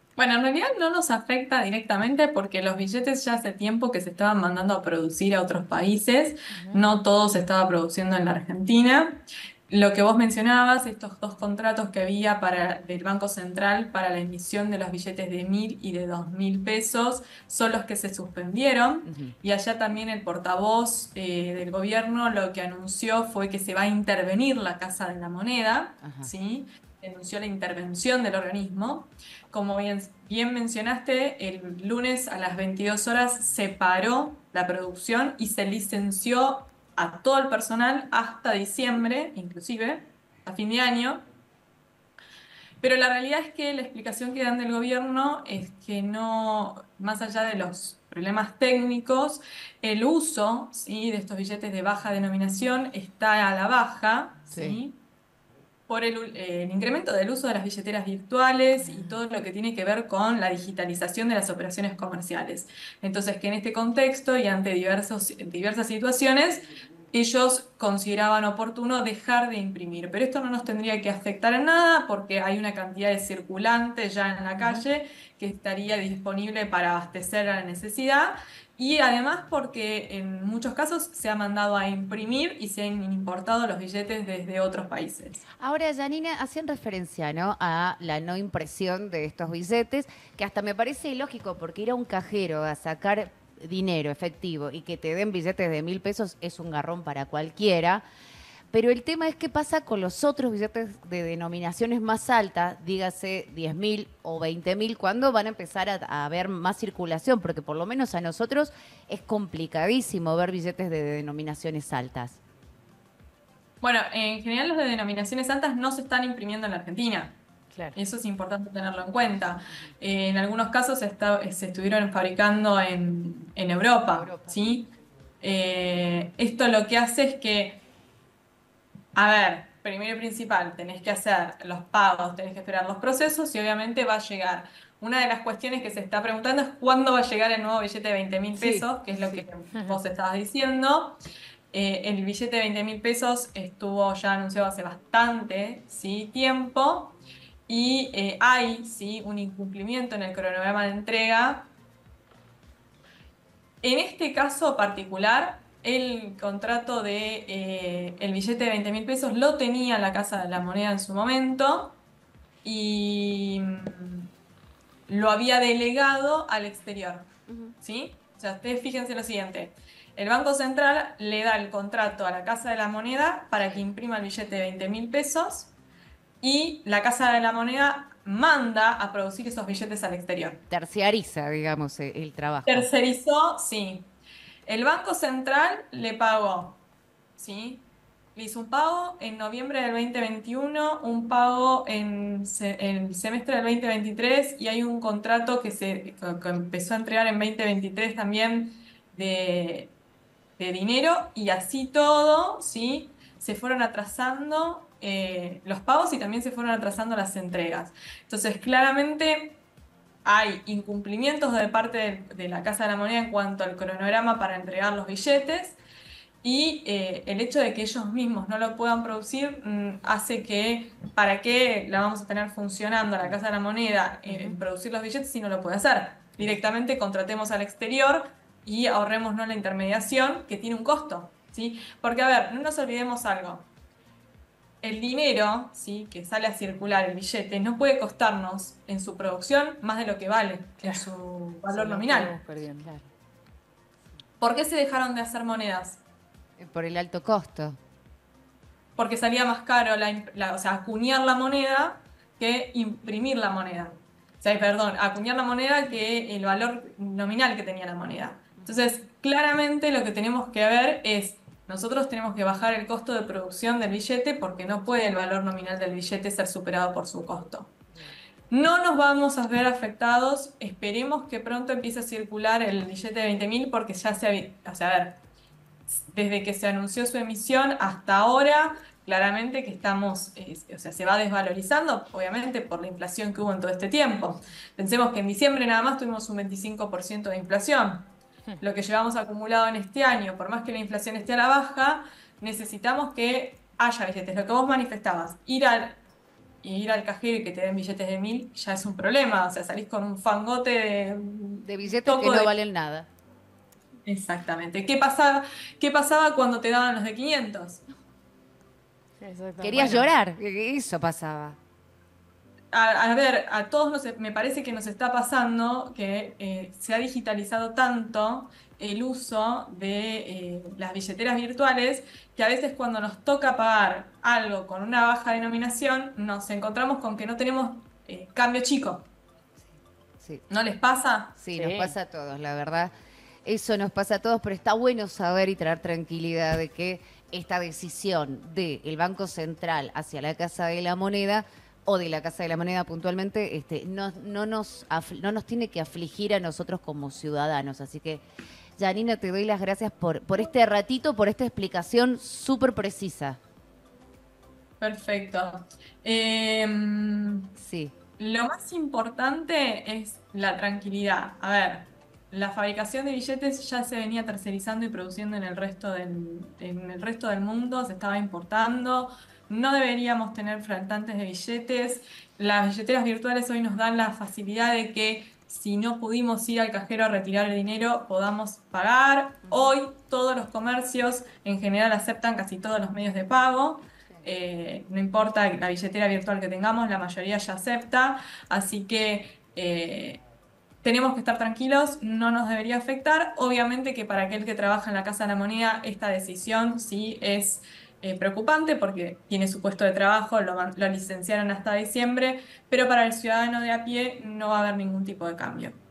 Bueno, en realidad no nos afecta directamente porque los billetes ya hace tiempo que se estaban mandando a producir a otros países, Ujú. no todo se estaba produciendo en la Argentina. Lo que vos mencionabas, estos dos contratos que había del Banco Central para la emisión de los billetes de 1.000 y de 2.000 pesos, son los que se suspendieron. Ujú. Y allá también el portavoz del gobierno lo que anunció fue que se va a intervenir la Casa de la Moneda, Ajá. ¿sí? Denunció la intervención del organismo. Como bien mencionaste, el lunes a las 22 horas se paró la producción y se licenció a todo el personal hasta diciembre, inclusive, a fin de año. Pero la realidad es que la explicación que dan del gobierno es que no, más allá de los problemas técnicos, el uso, ¿sí?, de estos billetes de baja denominación está a la baja, Sí. ¿sí?, por el incremento del uso de las billeteras virtuales y todo lo que tiene que ver con la digitalización de las operaciones comerciales. Entonces, que en este contexto y ante diversas situaciones, ellos consideraban oportuno dejar de imprimir. Pero esto no nos tendría que afectar en nada porque hay una cantidad de circulantes ya en la Ujú. calle que estaría disponible para abastecer a la necesidad. Y además porque en muchos casos se ha mandado a imprimir y se han importado los billetes desde otros países. Ahora, Janina, hacían referencia, ¿no?, a la no impresión de estos billetes, que hasta me parece ilógico, porque ir a un cajero a sacar dinero efectivo y que te den billetes de 1.000 pesos es un garrón para cualquiera. Pero el tema es qué pasa con los otros billetes de denominaciones más altas, dígase 10.000 o 20.000, cuando van a empezar a haber más circulación, porque por lo menos a nosotros es complicadísimo ver billetes de denominaciones altas. Bueno, en general los de denominaciones altas no se están imprimiendo en la Argentina. Claro. Eso es importante tenerlo en cuenta. En algunos casos se estuvieron fabricando en Europa, Europa. ¿sí? Esto lo que hace es que, a ver, primero y principal, tenés que hacer los pagos, tenés que esperar los procesos y obviamente va a llegar. Una de las cuestiones que se está preguntando es cuándo va a llegar el nuevo billete de 20.000 pesos, que es lo que Sí. vos estabas diciendo. El billete de 20.000 pesos estuvo ya anunciado hace bastante, ¿sí?, tiempo y hay, ¿sí?, un incumplimiento en el cronograma de entrega. En este caso particular, el contrato el billete de 20.000 pesos lo tenía la Casa de la Moneda en su momento y lo había delegado al exterior, ¿sí? O sea, ustedes fíjense lo siguiente. El Banco Central le da el contrato a la Casa de la Moneda para que imprima el billete de 20.000 pesos y la Casa de la Moneda manda a producir esos billetes al exterior. Terciariza, digamos, el trabajo. Tercerizó, sí. El Banco Central le pagó, ¿sí? Le hizo un pago en noviembre del 2021, un pago en el semestre del 2023 y hay un contrato que empezó a entregar en 2023 también de, de dinero y así todo, ¿sí? Se fueron atrasando los pagos y también se fueron atrasando las entregas. Entonces, claramente hay incumplimientos de parte de la Casa de la Moneda en cuanto al cronograma para entregar los billetes y el hecho de que ellos mismos no lo puedan producir hace que, ¿para qué la vamos a tener funcionando la Casa de la Moneda Ujú. en producir los billetes si no lo puede hacer? Directamente contratemos al exterior y ahorrémonos la intermediación que tiene un costo, ¿sí? Porque, a ver, no nos olvidemos algo. El dinero, ¿sí?, que sale a circular, el billete, no puede costarnos en su producción más de lo que vale en Claro. su Eso valor lo vamos nominal. perdiendo. Claro. ¿Por qué se dejaron de hacer monedas? Por el alto costo. Porque salía más caro o sea, acuñar la moneda que imprimir la moneda. O sea, perdón, acuñar la moneda que el valor nominal que tenía la moneda. Entonces, claramente lo que tenemos que ver es, nosotros tenemos que bajar el costo de producción del billete porque no puede el valor nominal del billete ser superado por su costo. No nos vamos a ver afectados, esperemos que pronto empiece a circular el billete de 20.000 porque ya o sea, a ver, desde que se anunció su emisión hasta ahora, claramente que estamos, o sea, se va desvalorizando, obviamente por la inflación que hubo en todo este tiempo. Pensemos que en diciembre nada más tuvimos un 25% de inflación. Lo que llevamos acumulado en este año, por más que la inflación esté a la baja, necesitamos que haya billetes. Lo que vos manifestabas, ir y ir al cajero y que te den billetes de 1000 ya es un problema. O sea, salís con un fangote de De billetes que toco no de... valen nada. Exactamente. ¿Qué pasaba cuando te daban los de 500? Exactamente. Querías Bueno, llorar, eso pasaba. a ver, a todos me parece que nos está pasando que se ha digitalizado tanto el uso de las billeteras virtuales que a veces cuando nos toca pagar algo con una baja denominación nos encontramos con que no tenemos cambio chico. Sí. ¿No les pasa? Sí, Sí. nos pasa a todos, la verdad. Eso nos pasa a todos, pero está bueno saber y traer tranquilidad de que esta decisión del Banco Central hacia la Casa de la Moneda o de la Casa de la Moneda puntualmente, no nos tiene que afligir a nosotros como ciudadanos. Así que, Janina, te doy las gracias por este ratito, por esta explicación súper precisa. Perfecto. Sí, Lo más importante es la tranquilidad. A ver, la fabricación de billetes ya se venía tercerizando y produciendo en el resto del mundo, se estaba importando. No deberíamos tener faltantes de billetes. Las billeteras virtuales hoy nos dan la facilidad de que si no pudimos ir al cajero a retirar el dinero, podamos pagar. Hoy todos los comercios en general aceptan casi todos los medios de pago. No importa la billetera virtual que tengamos, la mayoría ya acepta, así que tenemos que estar tranquilos, no nos debería afectar. Obviamente que para aquel que trabaja en la Casa de la Moneda, esta decisión sí es preocupante porque tiene su puesto de trabajo, lo licenciaron hasta diciembre, pero para el ciudadano de a pie no va a haber ningún tipo de cambio.